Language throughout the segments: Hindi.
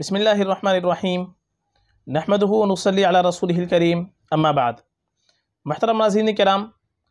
बिस्मिल्लाहिर्रहमानिर्रहीम नहमदुहु व नुसल्ली अला रसूलिहिल करीम अम्मा बाद। महतरम नाज़रीन किराम,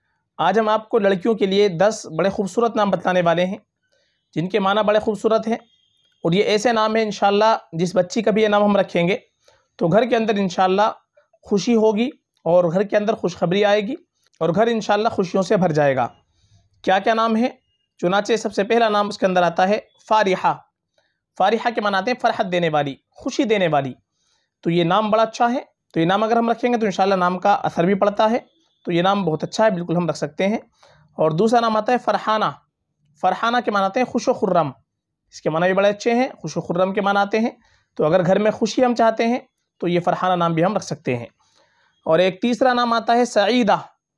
आज हम आपको लड़कियों के लिए 10 बड़े खूबसूरत नाम बतलाने वाले हैं जिनके माना बड़े खूबसूरत हैं। और ये ऐसे नाम हैं इंशाअल्लाह जिस बच्ची का भी ये नाम हम रखेंगे तो घर के अंदर इंशाअल्लाह खुशी होगी और घर के अंदर खुशखबरी आएगी और घर इंशाअल्लाह खुशियों से भर जाएगा। क्या क्या नाम है? चुनाचे सबसे पहला नाम उसके अंदर आता है फ़ारिहा। फ़ारिहा के मानाते हैं फ़रहत देने वाली, खुशी देने वाली। तो ये नाम बड़ा अच्छा है। तो ये नाम अगर हम रखेंगे तो इंशाअल्लाह नाम का असर भी पड़ता है। तो ये नाम बहुत अच्छा है, बिल्कुल हम रख सकते हैं। और दूसरा नाम आता है फ़रहाना। फ़रहाना के मानाते हैं खुश व खुर्रम। इसके माना भी बड़े अच्छे हैं, खुश व खुर्रम के मानाते हैं। तो अगर घर में खुशी हम चाहते हैं तो ये फ़रहाना नाम भी हम रख सकते हैं। और एक तीसरा नाम आता है सईदा।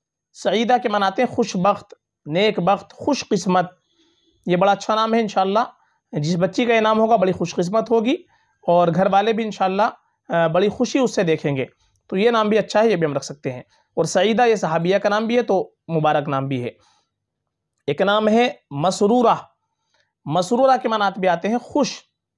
सईदा के मानाते हैं खुशबख्त, नेक बख्त, खुश किस्मत। ये बड़ा अच्छा नाम है। इंशाअल्लाह जिस बच्ची का ये नाम होगा बड़ी खुशकिस्मत होगी और घर वाले भी इंशाअल्लाह बड़ी खुशी उससे देखेंगे। तो ये नाम भी अच्छा है, ये भी हम रख सकते हैं। और सईदा ये सहाबिया का नाम भी है तो मुबारक नाम भी है। एक नाम है मसरूरा। मसरूरा के मानात भी आते हैं खुश,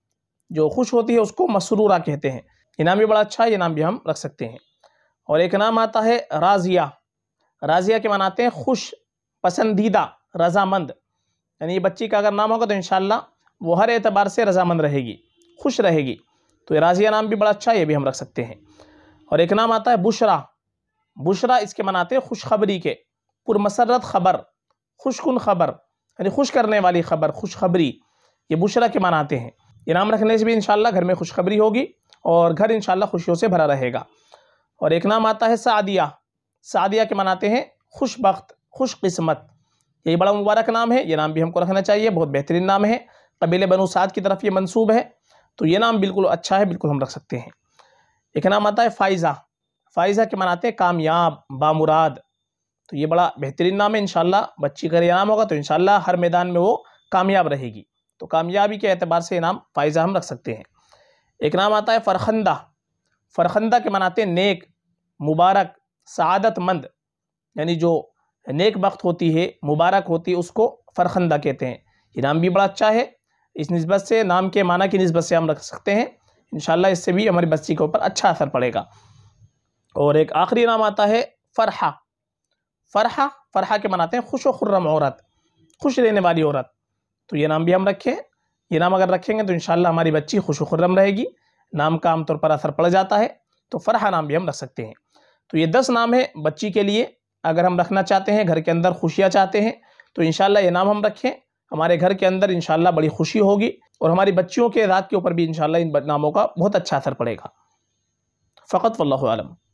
जो खुश होती है उसको मसरूरा कहते हैं। ये नाम भी बड़ा अच्छा है, ये नाम भी हम रख सकते हैं। और एक नाम आता है राजिया। राजिया के मानाते हैं खुश, पसंदीदा, रजामंद। यानी ये बच्ची का अगर नाम होगा तो इंशाअल्लाह वो हर एतबार से रजामंद रहेगी, खुश रहेगी। तो ये राजिया नाम भी बड़ा अच्छा है, ये भी हम रख सकते हैं। और एक नाम आता है बुशरा। बुशरा इसके मनाते हैं खुशखबरी के, पुरमसरत खबर, खुशकुन खबर, यानी खुश करने वाली खबर, खुशखबरी। ये बुशरा के मनाते हैं। ये नाम रखने से भी इंशाअल्लाह घर में खुशखबरी होगी और घर इंशाअल्लाह खुशियों से भरा रहेगा। और एक नाम आता है सादिया। सादिया के मनाते हैं खुशबख्त, खुशकिस्मत। ये बड़ा मुबारक नाम है, ये नाम भी हमको रखना चाहिए, बहुत बेहतरीन नाम है। कबीले बनु साद की तरफ ये मंसूब है तो ये नाम बिल्कुल अच्छा है, बिल्कुल हम रख सकते हैं। एक नाम आता है फ़ाइज़ा। फ़ाइज़ा के मानाते हैं कामयाब, बामुराद। तो ये बड़ा बेहतरीन नाम है। इंशाअल्लाह बच्ची का ये नाम होगा तो इंशाअल्लाह हर मैदान में वो कामयाब रहेगी। तो कामयाबी के एतबार से ये नाम फ़ाइज़ा हम रख सकते हैं। एक नाम आता है फ़रखंदा। फ़रखंदा के मानाते हैं नेक, मुबारक, सआदतमंद। यानी जो नेक बख्त होती है, मुबारक होती है, उसको फ़रखंदा कहते हैं। ये नाम भी बड़ा अच्छा है। इस निस्बत से, नाम के माना की निस्बत से हम रख सकते हैं। इंशाअल्लाह इससे भी हमारी बच्ची के ऊपर अच्छा असर पड़ेगा। और एक आखिरी नाम आता है फ़रहा। फ़रहा, फ़रहा के मनाते हैं खुश व खुर्रम औरत, खुश रहने वाली औरत। तो ये नाम भी हम रखें। ये नाम अगर रखेंगे तो इंशाअल्लाह हमारी बच्ची खुश व खुर्रम रहेगी। नाम का आमतौर पर असर पड़ जाता है तो फ़रहा नाम भी हम रख सकते हैं। तो ये 10 नाम है बच्ची के लिए अगर हम रखना चाहते हैं, घर के अंदर खुशियाँ चाहते हैं तो इंशाअल्लाह ये नाम हम रखें। हमारे घर के अंदर इंशाअल्लाह बड़ी खुशी होगी और हमारी बच्चियों के ज़ात के ऊपर भी इंशाअल्लाह इन नामों का बहुत अच्छा असर पड़ेगा। फ़क़त वल्लाहु आलम।